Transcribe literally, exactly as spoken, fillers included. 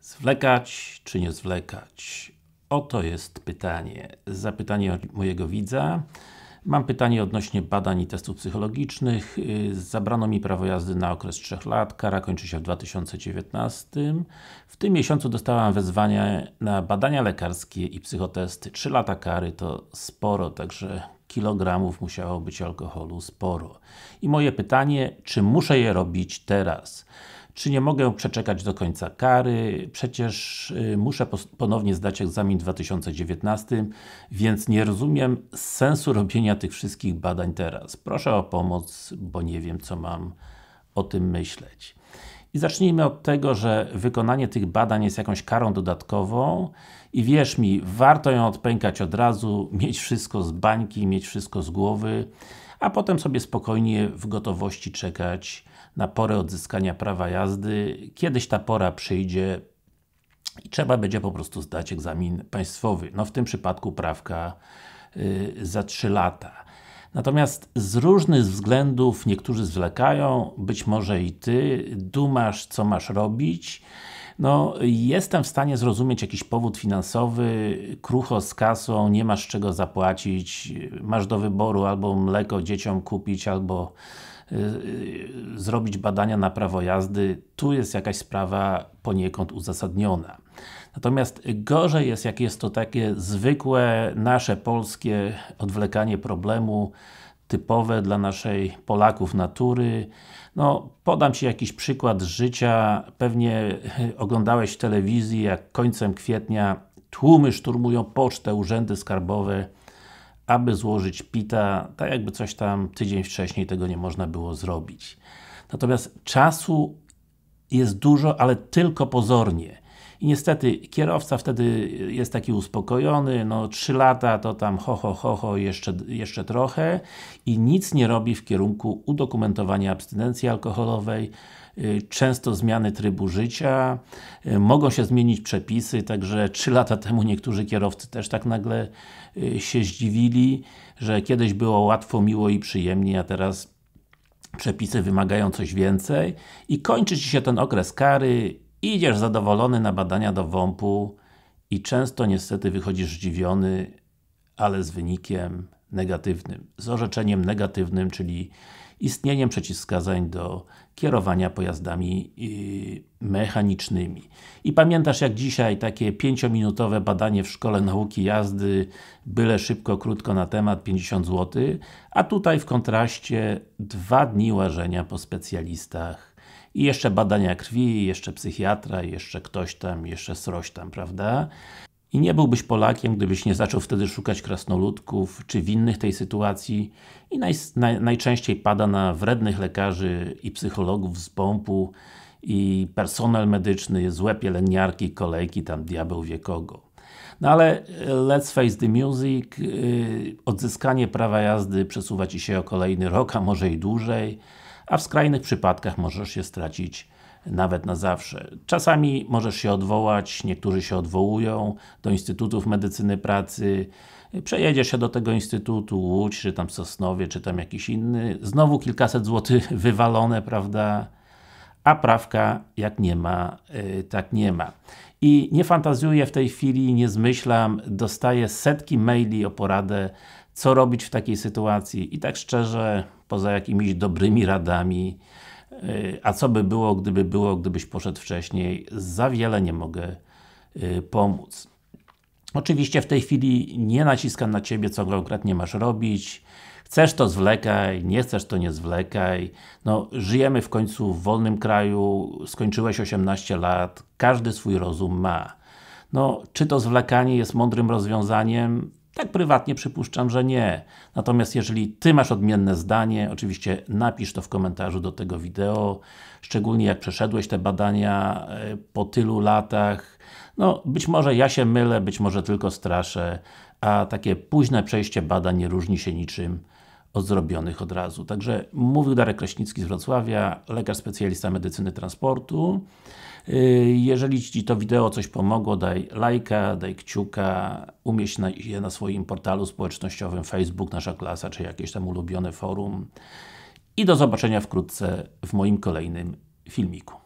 Zwlekać czy nie zwlekać? Oto jest pytanie. Zapytanie od mojego widza. Mam pytanie odnośnie badań i testów psychologicznych. Zabrano mi prawo jazdy na okres trzech lat. Kara kończy się w dwa tysiące dziewiętnastym. W tym miesiącu dostałam wezwanie na badania lekarskie i psychotesty. trzy lata kary to sporo, także kilogramów musiało być alkoholu sporo. I moje pytanie, czy muszę je robić teraz? Czy nie mogę przeczekać do końca kary? Przecież y, muszę ponownie zdać egzamin w dwa tysiące dziewiętnastym, więc nie rozumiem sensu robienia tych wszystkich badań teraz. Proszę o pomoc, bo nie wiem, co mam o tym myśleć. I zacznijmy od tego, że wykonanie tych badań jest jakąś karą dodatkową i wierz mi, warto ją odpękać od razu, mieć wszystko z bańki, mieć wszystko z głowy, a potem sobie spokojnie w gotowości czekać na porę odzyskania prawa jazdy. Kiedyś ta pora przyjdzie i trzeba będzie po prostu zdać egzamin państwowy. No w tym przypadku prawka yy, za trzy lata. Natomiast z różnych względów niektórzy zwlekają, być może i Ty, dumasz, co masz robić. No, jestem w stanie zrozumieć jakiś powód finansowy, krucho z kasą, nie masz czego zapłacić, masz do wyboru albo mleko dzieciom kupić, albo Yy, zrobić badania na prawo jazdy, tu jest jakaś sprawa poniekąd uzasadniona. Natomiast gorzej jest, jak jest to takie zwykłe, nasze polskie odwlekanie problemu, typowe dla naszej Polaków natury. No, podam Ci jakiś przykład z życia. Pewnie oglądałeś w telewizji, jak końcem kwietnia tłumy szturmują pocztę, urzędy skarbowe, aby złożyć pita, tak jakby coś tam tydzień wcześniej tego nie można było zrobić. Natomiast czasu jest dużo, ale tylko pozornie. I niestety kierowca wtedy jest taki uspokojony, no trzy lata to tam ho, ho, ho, ho jeszcze, jeszcze trochę i nic nie robi w kierunku udokumentowania abstynencji alkoholowej, często zmiany trybu życia, mogą się zmienić przepisy, także trzy lata temu niektórzy kierowcy też tak nagle się zdziwili, że kiedyś było łatwo, miło i przyjemnie, a teraz przepisy wymagają coś więcej i kończy Ci się ten okres kary, idziesz zadowolony na badania do WOMP-u i często niestety wychodzisz zdziwiony, ale z wynikiem negatywnym, z orzeczeniem negatywnym, czyli istnieniem przeciwwskazań do kierowania pojazdami yy, mechanicznymi. I pamiętasz jak dzisiaj takie pięciominutowe badanie w szkole nauki jazdy, byle szybko, krótko na temat, pięćdziesiąt złotych, a tutaj w kontraście dwa dni łażenia po specjalistach i jeszcze badania krwi, jeszcze psychiatra, jeszcze ktoś tam, jeszcze sroś tam, prawda? I nie byłbyś Polakiem, gdybyś nie zaczął wtedy szukać krasnoludków, czy winnych tej sytuacji i naj, naj, najczęściej pada na wrednych lekarzy i psychologów z WOMP-u i personel medyczny, złe pielęgniarki, kolejki, tam diabeł wie kogo. No ale let's face the music, yy, odzyskanie prawa jazdy przesuwa Ci się o kolejny rok, a może i dłużej, a w skrajnych przypadkach możesz się stracić nawet na zawsze. Czasami możesz się odwołać, niektórzy się odwołują do Instytutów Medycyny Pracy, przejedziesz się do tego Instytutu, Łódź, czy tam Sosnowie, czy tam jakiś inny, znowu kilkaset złotych wywalone, prawda? A prawka jak nie ma, yy, tak nie ma. I nie fantazjuję w tej chwili, nie zmyślam, dostaję setki maili o poradę, co robić w takiej sytuacji i tak szczerze, poza jakimiś dobrymi radami, a co by było, gdyby było, gdybyś poszedł wcześniej, za wiele nie mogę y, pomóc. Oczywiście w tej chwili nie naciskam na Ciebie, co konkretnie masz robić. Chcesz to zwlekaj, nie chcesz to nie zwlekaj. No, żyjemy w końcu w wolnym kraju, skończyłeś osiemnaście lat, każdy swój rozum ma. No, czy to zwlekanie jest mądrym rozwiązaniem? Tak prywatnie przypuszczam, że nie. Natomiast jeżeli Ty masz odmienne zdanie, oczywiście napisz to w komentarzu do tego wideo, szczególnie jak przeszedłeś te badania po tylu latach. No, być może ja się mylę, być może tylko straszę, a takie późne przejście badań nie różni się niczym od zrobionych od razu. Także mówił Darek Kraśnicki z Wrocławia, lekarz specjalista medycyny transportu. Jeżeli Ci to wideo coś pomogło, daj lajka, daj kciuka, umieść je na swoim portalu społecznościowym Facebook, Nasza Klasa, czy jakieś tam ulubione forum. I do zobaczenia wkrótce w moim kolejnym filmiku.